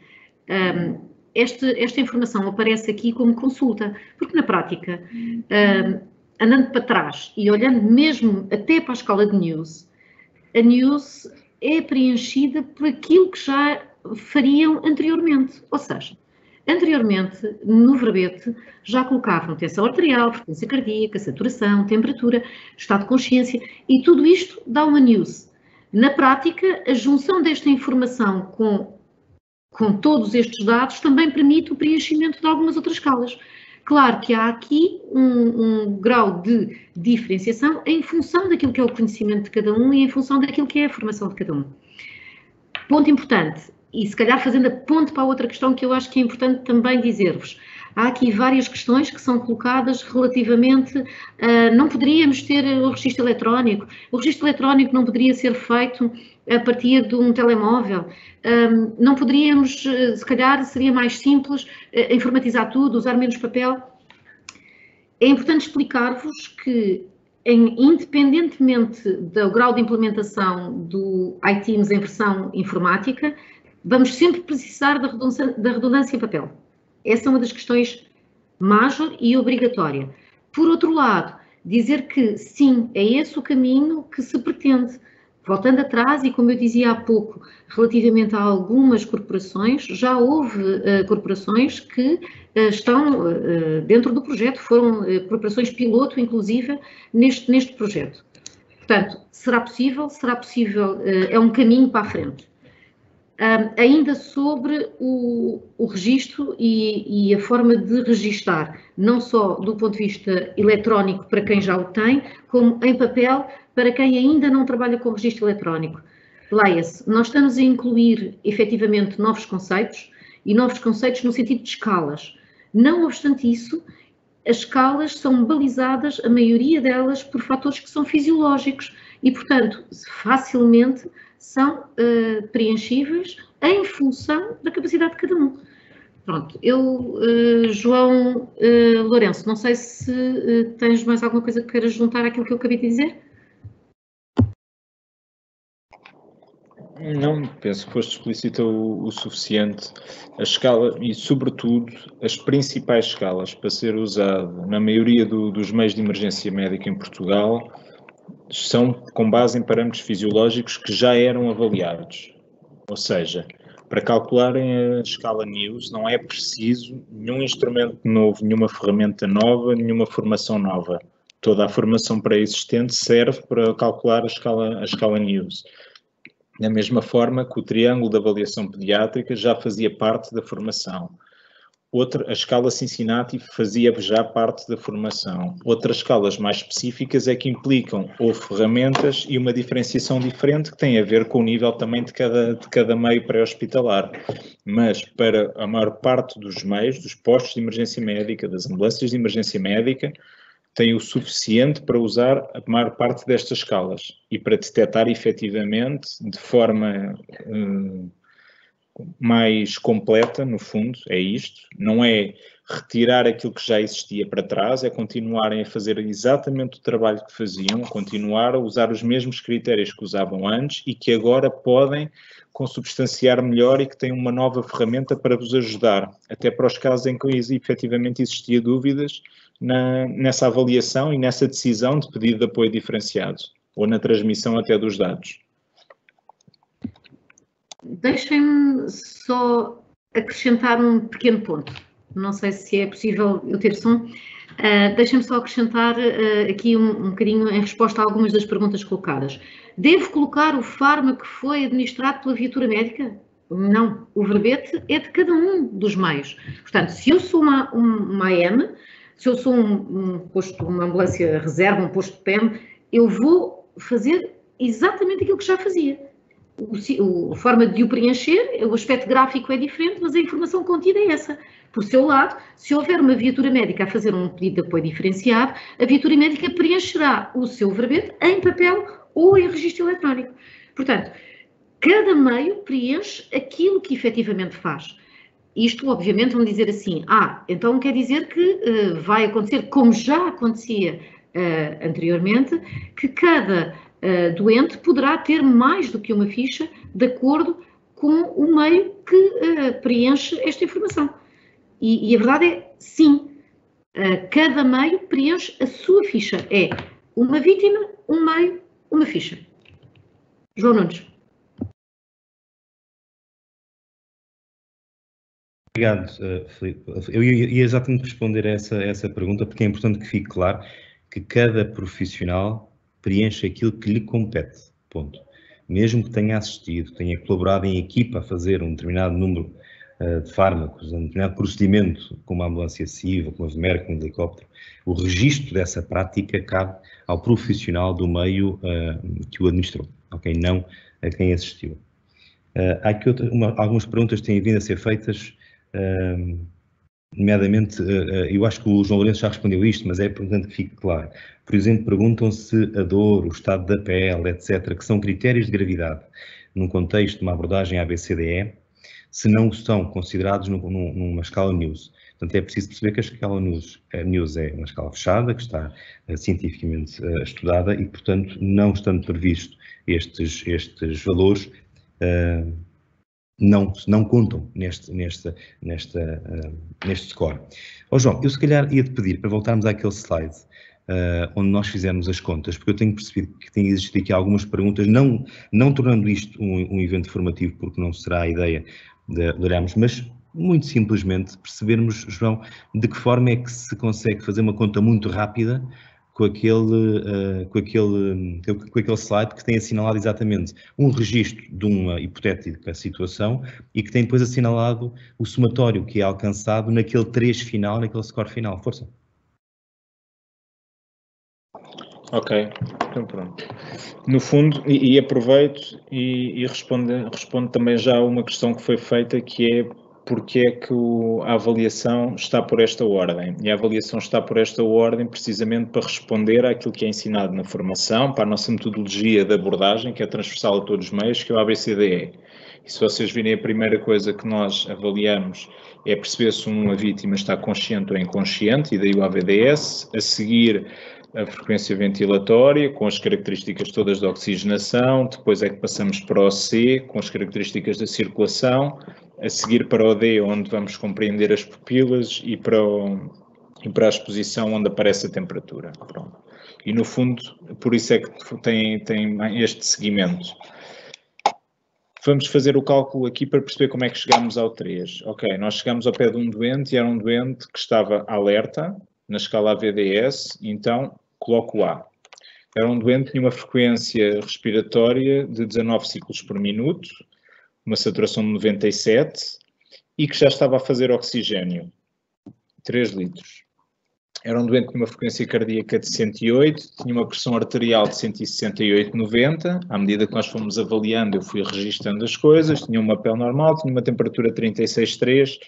esta informação aparece aqui como consulta, porque na prática, andando para trás e olhando mesmo até para a escala de News, a News é preenchida por aquilo que já fariam anteriormente, ou seja, anteriormente, no verbete, já colocavam tensão arterial, frequência cardíaca, saturação, temperatura, estado de consciência, e tudo isto dá uma news. Na prática, a junção desta informação com todos estes dados também permite o preenchimento de algumas outras escalas. Claro que há aqui um grau de diferenciação em função daquilo que é o conhecimento de cada um e em função daquilo que é a formação de cada um. Ponto importante. E se calhar fazendo a ponte para a outra questão que eu acho que é importante também dizer-vos. Há aqui várias questões que são colocadas relativamente a não poderíamos ter o registro eletrónico. O registro eletrónico não poderia ser feito a partir de um telemóvel. Não poderíamos, se calhar seria mais simples informatizar tudo, usar menos papel. É importante explicar-vos que independentemente do grau de implementação do iTeams em versão informática, vamos sempre precisar da redundância em papel. Essa é uma das questões major e obrigatória. Por outro lado, dizer que sim, é esse o caminho que se pretende. Voltando atrás, e como eu dizia há pouco, relativamente a algumas corporações, já houve corporações que estão dentro do projeto, foram corporações piloto, inclusive, neste projeto. Portanto, será possível, é um caminho para a frente. Ainda sobre o registro e a forma de registar, não só do ponto de vista eletrónico para quem já o tem, como em papel para quem ainda não trabalha com registro eletrónico. Leia-se, nós estamos a incluir efetivamente novos conceitos e novos conceitos no sentido de escalas. Não obstante isso, as escalas são balizadas, a maioria delas, por fatores que são fisiológicos e, portanto, facilmente são preenchíveis em função da capacidade de cada um. Pronto, João Lourenço, não sei se tens mais alguma coisa que queiras juntar àquilo que eu acabei de dizer? Não, penso que foste explícita o suficiente. A escala e, sobretudo, as principais escalas para ser usado na maioria dos meios de emergência médica em Portugal são com base em parâmetros fisiológicos que já eram avaliados. Ou seja, para calcularem a escala News não é preciso nenhum instrumento novo, nenhuma ferramenta nova, nenhuma formação nova. Toda a formação pré-existente serve para calcular a escala News. Da mesma forma que o triângulo de avaliação pediátrica já fazia parte da formação. A escala Cincinnati fazia já parte da formação. Outras escalas mais específicas é que implicam ou ferramentas e uma diferenciação diferente que tem a ver com o nível também de cada meio pré-hospitalar. Mas para a maior parte dos meios, dos postos de emergência médica, das ambulâncias de emergência médica, tem o suficiente para usar a maior parte destas escalas e para detectar efetivamente de forma mais completa, no fundo, é isto. Não é retirar aquilo que já existia para trás, é continuarem a fazer exatamente o trabalho que faziam, continuar a usar os mesmos critérios que usavam antes e que agora podem consubstanciar melhor e que têm uma nova ferramenta para vos ajudar, até para os casos em que efetivamente existia dúvidas nessa avaliação e nessa decisão de pedido de apoio diferenciado, ou na transmissão até dos dados. Deixem-me só acrescentar um pequeno ponto. Não sei se é possível eu ter som. Deixem-me só acrescentar aqui um bocadinho em resposta a algumas das perguntas colocadas. Devo colocar o fármaco que foi administrado pela viatura médica? Não. O verbete é de cada um dos meios. Portanto, se eu sou uma AM, se eu sou uma ambulância reserva, um posto de PEM, eu vou fazer exatamente aquilo que já fazia. A forma de o preencher, o aspecto gráfico é diferente, mas a informação contida é essa. Por seu lado, se houver uma viatura médica a fazer um pedido de apoio diferenciado, a viatura médica preencherá o seu verbete em papel ou em registro eletrónico. Portanto, cada meio preenche aquilo que efetivamente faz. Isto, obviamente, vão dizer assim, então quer dizer que vai acontecer, como já acontecia anteriormente, que cada doente poderá ter mais do que uma ficha de acordo com o meio que preenche esta informação. E a verdade é, sim, cada meio preenche a sua ficha. É uma vítima, um meio, uma ficha. João Nunes. Obrigado, Filipe. Eu ia exatamente responder a essa pergunta, porque é importante que fique claro que cada profissional preenche aquilo que lhe compete, ponto. Mesmo que tenha assistido, tenha colaborado em equipa a fazer um determinado número de fármacos, um determinado procedimento, como a ambulância civil, como a VMER, como o helicóptero, o registro dessa prática cabe ao profissional do meio que o administrou, ok? Não a quem assistiu. Há aqui algumas perguntas que têm vindo a ser feitas, nomeadamente, eu acho que o João Lourenço já respondeu isto, mas é importante que fique claro. Por exemplo, perguntam se a dor, o estado da pele, etc., que são critérios de gravidade num contexto de uma abordagem ABCDE, se não são considerados numa escala NEWS. Portanto, é preciso perceber que a escala NEWS é uma escala fechada, que está cientificamente estudada e, portanto, não estando previsto estes valores, não contam neste score. João, eu se calhar ia-te pedir para voltarmos àquele slide onde nós fizemos as contas, porque eu tenho percebido que tem existido aqui algumas perguntas, não tornando isto um evento formativo, porque não será a ideia de olharmos, mas muito simplesmente percebermos, João, de que forma é que se consegue fazer uma conta muito rápida com aquele slide que tem assinalado exatamente um registro de uma hipotética situação e que tem depois assinalado o somatório que é alcançado naquele 3 final, naquele score final. Força. Ok, então pronto. No fundo, e aproveito e respondo também já a uma questão que foi feita, que é porque é que a avaliação está por esta ordem. E a avaliação está por esta ordem precisamente para responder àquilo que é ensinado na formação, para a nossa metodologia de abordagem, que é transversal a todos os meios, que é o ABCDE. E se vocês virem, a primeira coisa que nós avaliamos é perceber se uma vítima está consciente ou inconsciente, e daí o AVDS. A seguir, a frequência ventilatória, com as características todas da oxigenação. Depois é que passamos para o C, com as características da circulação. A seguir para o D, onde vamos compreender as pupilas, e para a exposição, onde aparece a temperatura. Pronto. E no fundo, por isso é que tem este seguimento. Vamos fazer o cálculo aqui para perceber como é que chegamos ao 3. Ok, nós chegamos ao pé de um doente e era um doente que estava alerta na escala AVDS, então coloco o A. Era um doente que tinha uma frequência respiratória de 19 ciclos por minuto, uma saturação de 97 e que já estava a fazer oxigênio, 3 litros. Era um doente com uma frequência cardíaca de 108, tinha uma pressão arterial de 168/90. À medida que nós fomos avaliando, eu fui registando as coisas. Tinha uma pele normal, tinha uma temperatura 36,3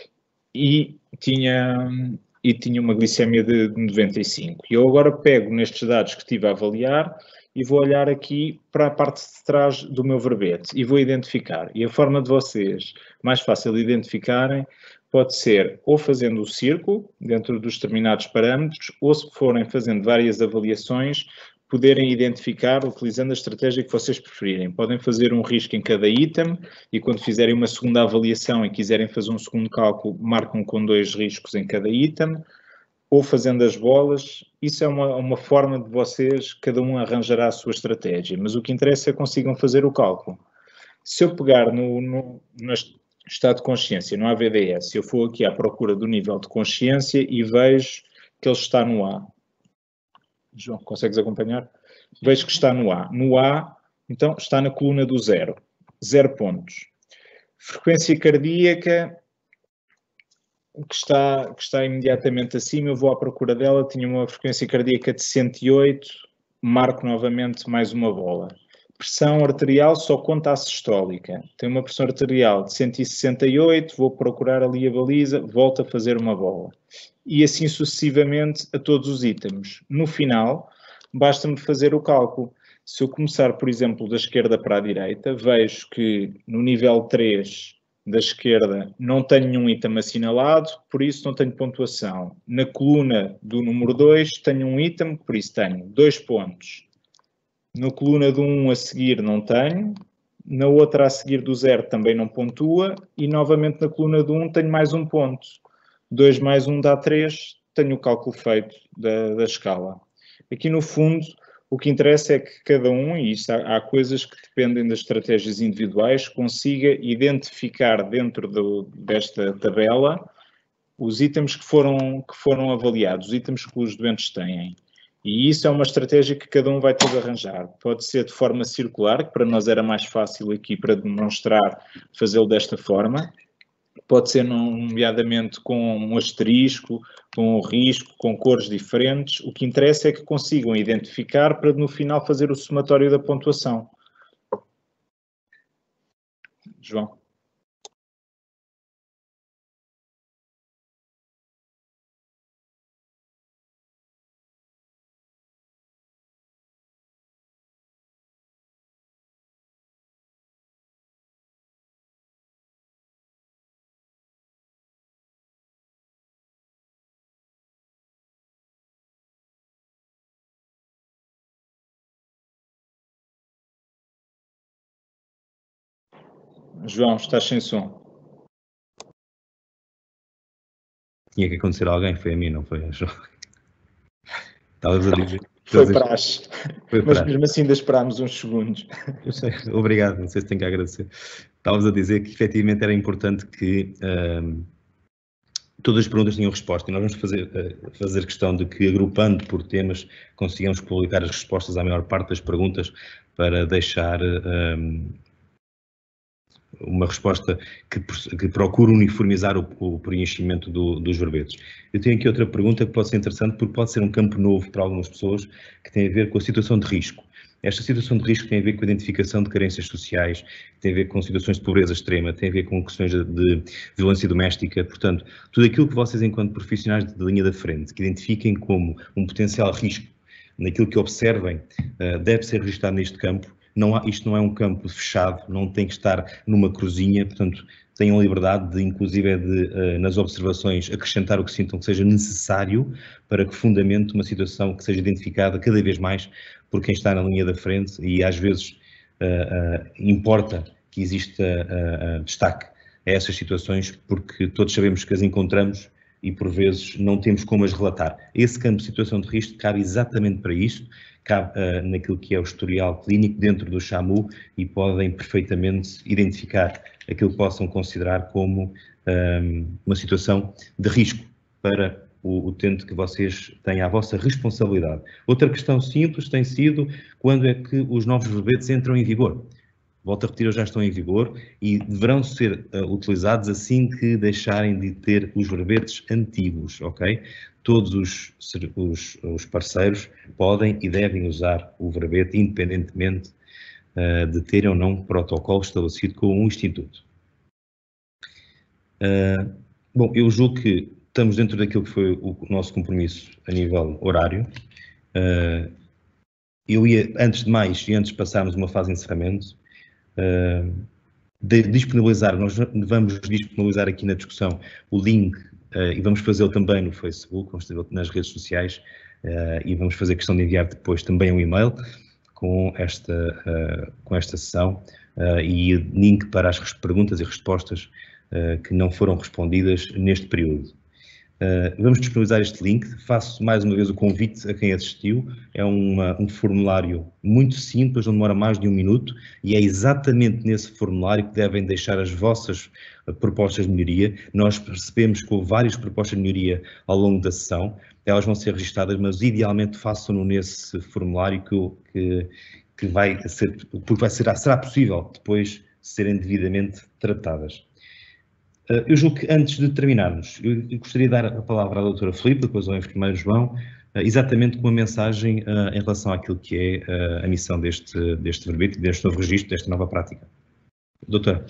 e tinha uma glicemia de 95. E eu agora pego nestes dados que estive a avaliar e vou olhar aqui para a parte de trás do meu verbete e vou identificar. E a forma de vocês mais fácil de identificarem pode ser ou fazendo o círculo dentro dos determinados parâmetros, ou se forem fazendo várias avaliações, poderem identificar utilizando a estratégia que vocês preferirem. Podem fazer um risco em cada item e quando fizerem uma segunda avaliação e quiserem fazer um segundo cálculo, marcam com 2 riscos em cada item, ou fazendo as bolas. Isso é uma forma de vocês, cada um arranjará a sua estratégia, mas o que interessa é que consigam fazer o cálculo. Se eu pegar no estado de consciência, no AVDS, se eu for aqui à procura do nível de consciência e vejo que ele está no A. João, consegues acompanhar? Vejo que está no A. No A, então, está na coluna do 0. 0 pontos. Frequência cardíaca, que está imediatamente acima, eu vou à procura dela, tinha uma frequência cardíaca de 108, marco novamente mais uma bola. Pressão arterial só conta a sistólica. Tem uma pressão arterial de 168, vou procurar ali a baliza, volto a fazer uma bola. E assim sucessivamente a todos os itens. No final, basta-me fazer o cálculo. Se eu começar, por exemplo, da esquerda para a direita, vejo que no nível 3 da esquerda não tenho nenhum item assinalado, por isso não tenho pontuação. Na coluna do número 2 tenho um item, por isso tenho 2 pontos. Na coluna do 1 a seguir não tenho, na outra a seguir do 0 também não pontua e novamente na coluna do 1 tenho mais um ponto. 2 mais 1 dá 3, tenho o cálculo feito da escala. Aqui no fundo o que interessa é que cada um, e isso há coisas que dependem das estratégias individuais, consiga identificar dentro desta tabela os itens que foram avaliados, os itens que os doentes têm. E isso é uma estratégia que cada um vai ter de arranjar. Pode ser de forma circular, que para nós era mais fácil aqui para demonstrar, fazê-lo desta forma. Pode ser nomeadamente com um asterisco, com um risco, com cores diferentes. O que interessa é que consigam identificar para no final fazer o somatório da pontuação. João. João, estás sem som. Tinha que acontecer a alguém, foi a mim, não foi a João. Estavas a dizer. Foi praxe. Mas mesmo assim ainda esperámos uns segundos. Eu sei, obrigado, não sei se tenho que agradecer. Estavas a dizer que efetivamente era importante que todas as perguntas tinham resposta e nós vamos fazer questão de que, agrupando por temas, consigamos publicar as respostas à maior parte das perguntas para deixar uma resposta que procure uniformizar o preenchimento dos verbetes. Eu tenho aqui outra pergunta que pode ser interessante porque pode ser um campo novo para algumas pessoas, que tem a ver com a situação de risco. Esta situação de risco tem a ver com a identificação de carências sociais, tem a ver com situações de pobreza extrema, tem a ver com questões de violência doméstica. Portanto, tudo aquilo que vocês, enquanto profissionais de linha da frente, que identifiquem como um potencial risco naquilo que observem, deve ser registado neste campo. Isto não é um campo fechado, não tem que estar numa cruzinha, portanto, tenham liberdade de, inclusive, nas observações, acrescentar o que sintam que seja necessário para que fundamente uma situação que seja identificada cada vez mais por quem está na linha da frente e, às vezes, importa que exista destaque a essas situações, porque todos sabemos que as encontramos e, por vezes, não temos como as relatar. Esse campo de situação de risco cabe exatamente para isso, cabe naquilo que é o historial clínico dentro do SHAMU e podem perfeitamente identificar aquilo que possam considerar como uma situação de risco para o utente que vocês têm à vossa responsabilidade. Outra questão simples tem sido quando é que os novos verbetes entram em vigor. Volto a repetir, eles já estão em vigor e deverão ser utilizados assim que deixarem de ter os verbetes antigos, ok? Todos os parceiros podem e devem usar o verbete, independentemente de terem ou não protocolo estabelecido com o Instituto. Bom, eu julgo que estamos dentro daquilo que foi o nosso compromisso a nível horário. Eu ia, antes de mais, e antes de passarmos uma fase de encerramento, de disponibilizar, nós vamos disponibilizar aqui na discussão o link e vamos fazê-lo também no Facebook, vamos fazê-lo nas redes sociais e vamos fazer questão de enviar depois também um e-mail com esta sessão e link para as perguntas e respostas que não foram respondidas neste período. Vamos disponibilizar este link, faço mais uma vez o convite a quem assistiu, é um formulário muito simples, não demora mais de 1 minuto e é exatamente nesse formulário que devem deixar as vossas propostas de melhoria. Nós percebemos que houve várias propostas de melhoria ao longo da sessão, elas vão ser registadas, mas idealmente façam-no nesse formulário que vai ser, porque será possível depois serem devidamente tratadas. Eu julgo que antes de terminarmos, eu gostaria de dar a palavra à doutora Filipe, depois ao enfermeiro João, exatamente com uma mensagem em relação àquilo que é a missão deste verbete, deste novo registro, desta nova prática. Doutora.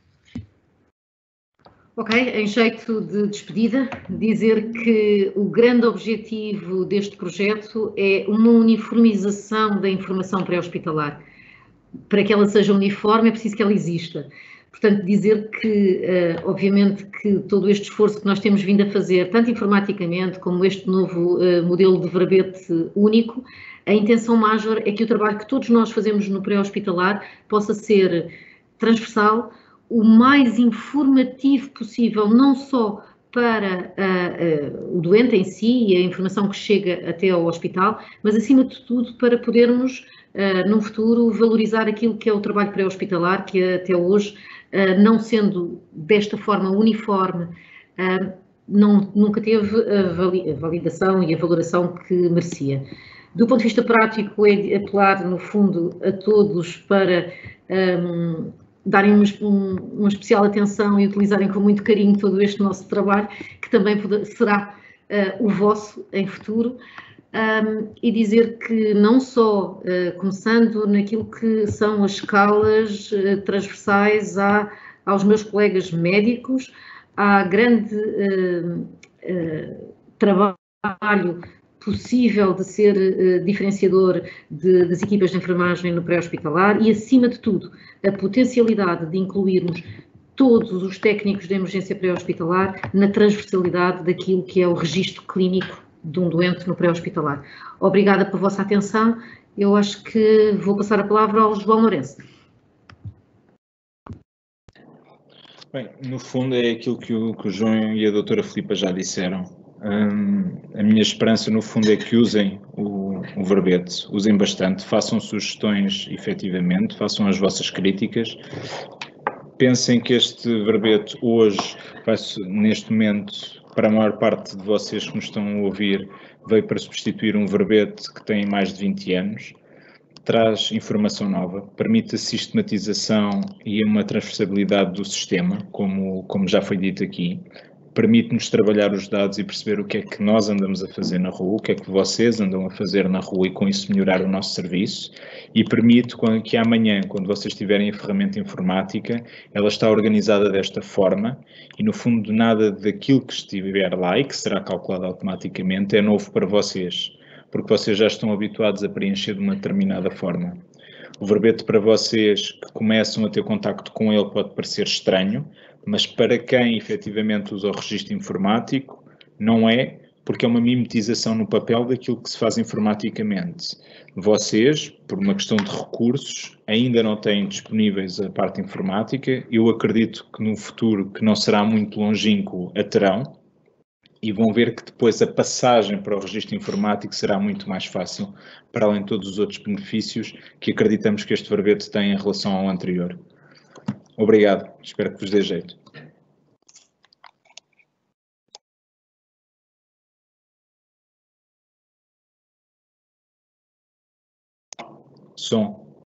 Ok, em jeito de despedida, dizer que o grande objetivo deste projeto é uma uniformização da informação pré-hospitalar. Para que ela seja uniforme é preciso que ela exista. Portanto, dizer que, obviamente, que todo este esforço que nós temos vindo a fazer, tanto informaticamente como este novo modelo de verbete único, a intenção major é que o trabalho que todos nós fazemos no pré-hospitalar possa ser transversal, o mais informativo possível, não só para o doente em si e a informação que chega até ao hospital, mas acima de tudo para podermos, num futuro, valorizar aquilo que é o trabalho pré-hospitalar, que até hoje, não sendo desta forma uniforme, nunca teve a validação e a valoração que merecia. Do ponto de vista prático, é apelar, no fundo, a todos para darem uma especial atenção e utilizarem com muito carinho todo este nosso trabalho, que também será o vosso em futuro, e dizer que não só, começando naquilo que são as escalas transversais aos meus colegas médicos, há grande trabalho possível de ser diferenciador das equipas de enfermagem no pré-hospitalar e, acima de tudo, a potencialidade de incluirmos todos os técnicos de emergência pré-hospitalar na transversalidade daquilo que é o registro clínico de um doente no pré-hospitalar. Obrigada pela vossa atenção. Eu acho que vou passar a palavra ao João Lourenço. Bem, no fundo é aquilo que o João e a doutora Filipa já disseram. A minha esperança, no fundo, é que usem o verbete, usem bastante, façam sugestões efetivamente, façam as vossas críticas. Pensem que este verbete hoje, neste momento, para a maior parte de vocês que nos estão a ouvir, veio para substituir um verbete que tem mais de 20 anos. Traz informação nova, permite a sistematização e uma transversabilidade do sistema, como já foi dito aqui. Permite-nos trabalhar os dados e perceber o que é que nós andamos a fazer na rua, o que é que vocês andam a fazer na rua e com isso melhorar o nosso serviço, e permite que amanhã, quando vocês tiverem a ferramenta informática, ela está organizada desta forma e no fundo nada daquilo que estiver lá e que será calculado automaticamente é novo para vocês, porque vocês já estão habituados a preencher de uma determinada forma. O verbete para vocês que começam a ter contacto com ele pode parecer estranho, mas para quem efetivamente usa o registro informático, não é, porque é uma mimetização no papel daquilo que se faz informaticamente. Vocês, por uma questão de recursos, ainda não têm disponíveis a parte informática. Eu acredito que no futuro, que não será muito longínquo, a terão, e vão ver que depois a passagem para o registro informático será muito mais fácil, para além de todos os outros benefícios que acreditamos que este verbete tem em relação ao anterior. Obrigado, espero que vos dê jeito. Som.